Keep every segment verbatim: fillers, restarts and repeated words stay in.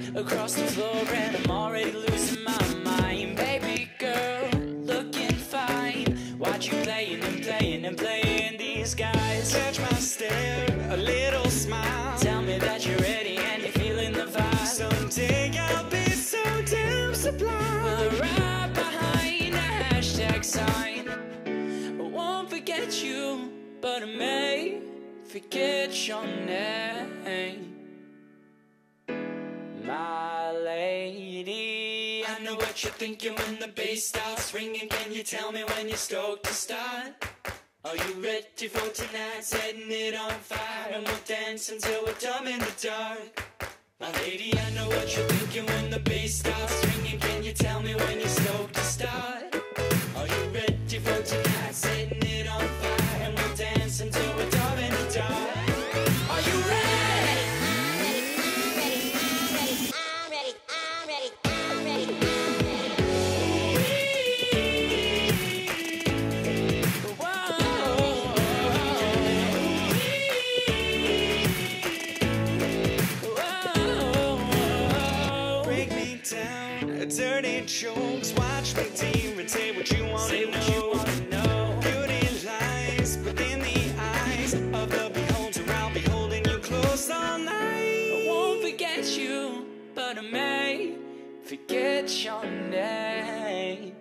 across the floor, and I'm already losing my mind. Baby girl, looking fine. Watch you playing and playing and playing these guys. Catch my stare, a little smile. Tell me that you're ready and you're feeling the vibe. Someday I'll be so damn sublime. Well, right behind a hashtag sign. I won't forget you, but I may forget your name. My lady, I know what you're thinking when the bass starts ringing. Can you tell me when you're stoked to start? Are you ready for tonight? Setting it on fire, and we'll dance until we're dumb in the dark. My lady, I know what you're thinking when the bass starts ringing. Can you tell me when you're stoked to start? Are you ready for tonight? Setting it on fire, and we'll dance until we're dumb in the dark. Are you ready? Dirty jokes, watch me deem and say what you want to know. Beauty lies within the eyes of the beholder. I'll be holding you close all night. I won't forget you, but I may forget your name.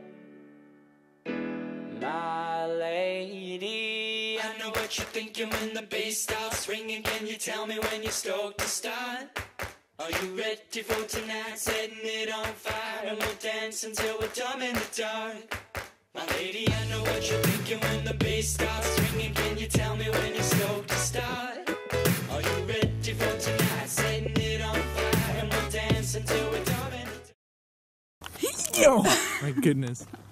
My lady, I know what you're thinking when the bass starts ringing. Can you tell me when you're stoked to start? Are you ready for tonight? Setting it on fire, and we'll dance until we're dumb in the dark. My lady, I know what you're thinking when the bass starts ringing. Can you tell me when you're stoked to start? Are you ready for tonight? Setting it on fire, and we'll dance until we're dumb in the dark. Oh my goodness.